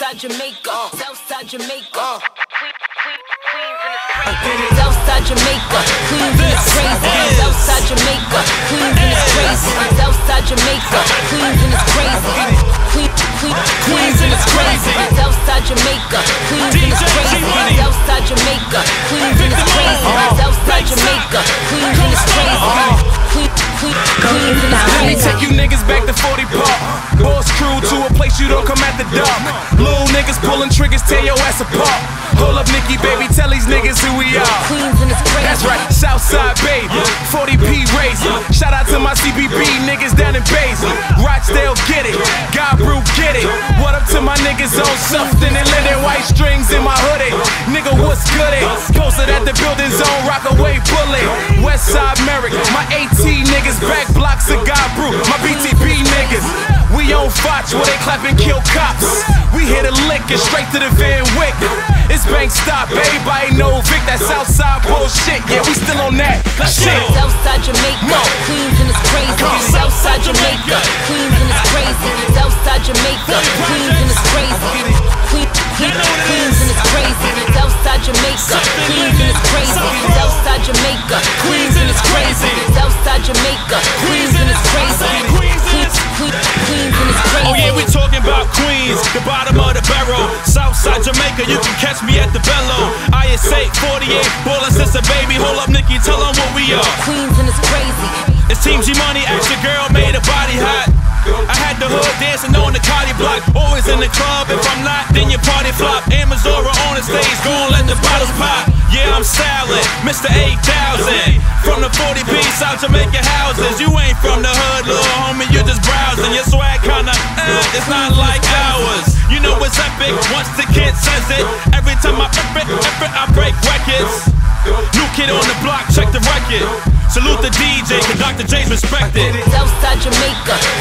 Southside Jamaica, Southside Jamaica. Southside Jamaica, Queens and it's crazy. Southside Jamaica, Queens and it's crazy. Southside Jamaica, Queens and it's crazy. Queens and it's crazy. Southside Jamaica, Queens and it's crazy. Southside Jamaica, Queens and it's crazy. Southside Jamaica, Queens and it's crazy. Let me take you niggas back to 40 Park. Boss crew to a place you don't come at the dark. Little niggas pulling triggers, tear your ass apart. Hold up, Nikki, baby, tell these niggas who we are. Queens and it's crazy. That's right, Southside, babe, 40p race. Shout out to my CBB niggas down in Basin. Rochdale, get it. Godbrew, get it. What up to my niggas on something and let their white strings in my hoodie. Nigga, what's good? Posted at the building zone, Rockaway Bullet. Westside Merrick, my AT niggas, back blocks of Godbrew. My BTB niggas, we on Fox where they clap and kill cops. We hit a lick and straight to the Van Wyck. It's bank stop, everybody know Vic, that Southside bullshit. Yeah, we still on that shit. Southside Jamaica, Queens and it's crazy. Southside Jamaica, Queens and it's crazy. Southside Jamaica, Queens and it's crazy. Queens and it's crazy. Southside Jamaica, Queens and it's crazy. Southside Jamaica, Queens and it's crazy. Southside Jamaica, Queens and it's crazy. Queens and it's crazy. Oh yeah, we talking about Queens, the bottom of the barrel. Southside Jamaica, you can catch me at the Bello. IS8, 48, ballin' since a baby. Hold up, Nikki, tell them what we are. Queens and it's crazy. It's Team G Money, action girl, made a body hot. I had the hood dancing on the Cardi block. Always in the club, if I'm not, then your party flop. Amazora on the stage, gon' let the bottles pop. Yeah, I'm Salad, Mr. 8000. From the 40p South Jamaica houses. You ain't from the hood, little homie, you just browsing. Your swag kinda, it's not like ours. You know it's epic, once the kid says it. Every time I I break records. New kid on the block, check the record. Salute the DJ, cause Dr. J's respected. Southside Jamaica,